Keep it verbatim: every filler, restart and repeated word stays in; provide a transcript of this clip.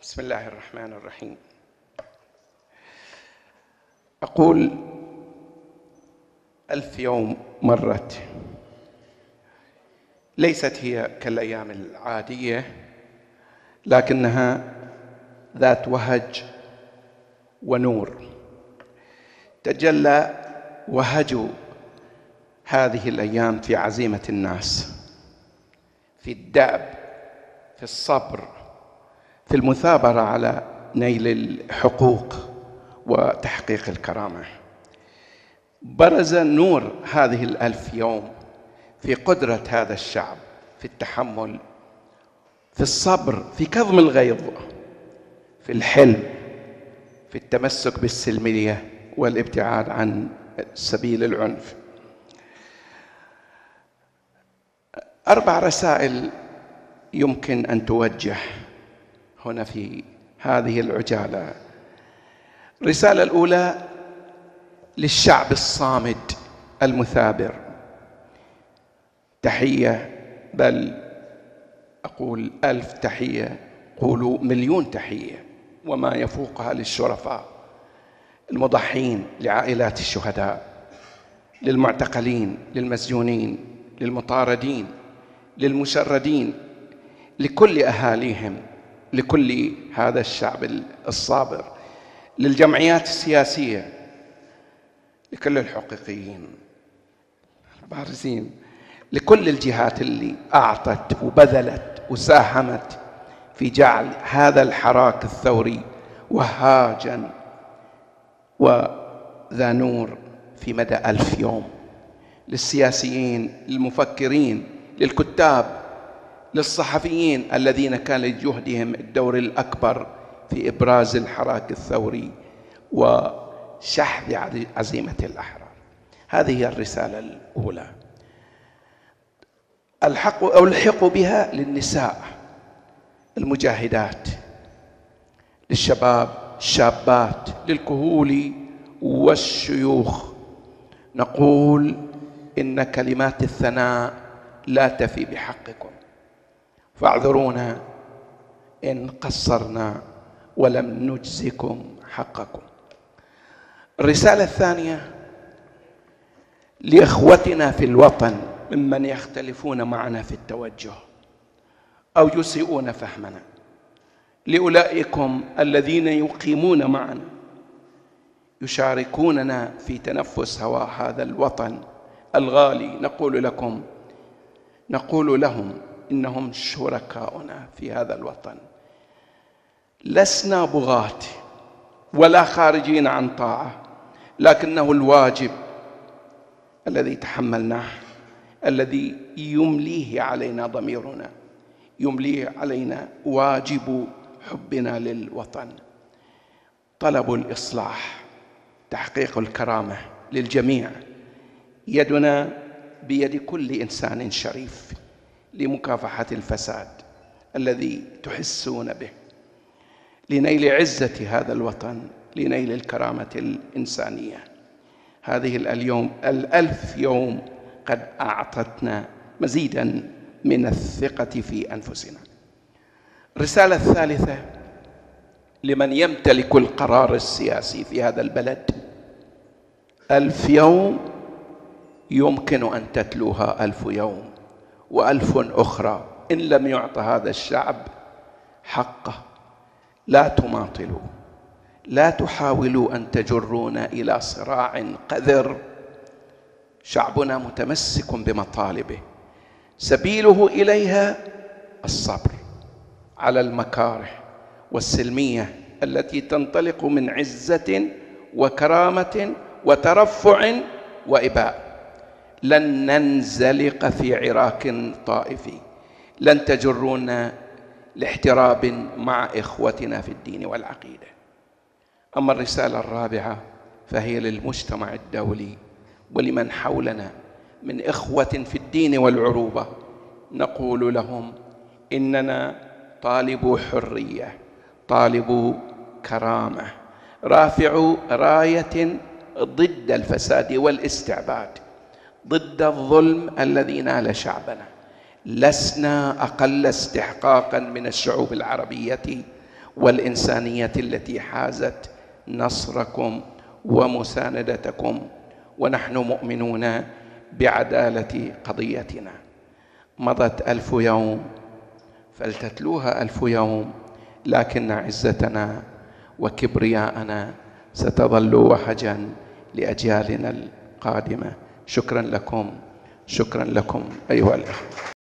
بسم الله الرحمن الرحيم. أقول ألف يوم مرت، ليست هي كالأيام العادية، لكنها ذات وهج ونور. تجلى وهج هذه الأيام في عزيمة الناس، في الدأب، في الصبر، في المثابرة على نيل الحقوق وتحقيق الكرامة. برز نور هذه الألف يوم في قدرة هذا الشعب، في التحمل، في الصبر، في كظم الغيظ، في الحلم، في التمسك بالسلمية والابتعاد عن سبيل العنف. أربع رسائل يمكن أن توجه هنا في هذه العجالة. الرسالة الأولى للشعب الصامد المثابر، تحية، بل أقول ألف تحية، قولوا مليون تحية وما يفوقها للشرفاء المضحين، لعائلات الشهداء، للمعتقلين، للمسجونين، للمطاردين، للمشردين، لكل أهاليهم، لكل هذا الشعب الصابر، للجمعيات السياسية، لكل الحقوقيين البارزين، لكل الجهات اللي أعطت وبذلت وساهمت في جعل هذا الحراك الثوري وهاجا وذا نور في مدى ألف يوم. للسياسيين، للمفكرين، للكتاب، للصحفيين الذين كان لجهدهم الدور الأكبر في إبراز الحراك الثوري وشحذ عزيمة الأحرار. هذه هي الرسالة الأولى. ألحق ألحق بها للنساء المجاهدات، للشباب الشابات، للكهول والشيوخ. نقول إن كلمات الثناء لا تفي بحقكم، فاعذرونا إن قصرنا ولم نجزكم حقكم. الرسالة الثانية لإخوتنا في الوطن ممن يختلفون معنا في التوجه أو يسيئون فهمنا، لأولئكم الذين يقيمون معنا، يشاركوننا في تنفس هواء هذا الوطن الغالي. نقول لكم نقول لهم إنهم شركاؤنا في هذا الوطن، لسنا بغاة ولا خارجين عن طاعة، لكنه الواجب الذي تحملناه، الذي يمليه علينا ضميرنا، يمليه علينا واجب حبنا للوطن، طلب الإصلاح، تحقيق الكرامة للجميع. يدنا بيد كل إنسان شريف لمكافحة الفساد الذي تحسون به، لنيل عزة هذا الوطن، لنيل الكرامة الإنسانية. هذه اليوم الألف يوم قد أعطتنا مزيداً من الثقة في أنفسنا. الرسالة الثالثة لمن يمتلك القرار السياسي في هذا البلد. ألف يوم يمكن أن تتلوها ألف يوم وألف أخرى إن لم يعط هذا الشعب حقه. لا تماطلوا، لا تحاولوا أن تجرونا إلى صراع قذر. شعبنا متمسك بمطالبه، سبيله إليها الصبر على المكاره والسلمية التي تنطلق من عزة وكرامة وترفع وإباء. لن ننزلق في عراك طائفي، لن تجرونا لاحتراب مع إخوتنا في الدين والعقيدة. أما الرسالة الرابعة فهي للمجتمع الدولي ولمن حولنا من إخوة في الدين والعروبة. نقول لهم إننا طالبوا حرية، طالبوا كرامة، رافعوا راية ضد الفساد والاستعباد، ضد الظلم الذي نال شعبنا. لسنا أقل استحقاقا من الشعوب العربية والإنسانية التي حازت نصركم ومساندتكم، ونحن مؤمنون بعدالة قضيتنا. مضت ألف يوم فلتتلوها ألف يوم، لكن عزتنا وكبرياءنا ستظل وحجا لأجيالنا القادمة. شكرا لكم، شكرا لكم أيها الأخوة.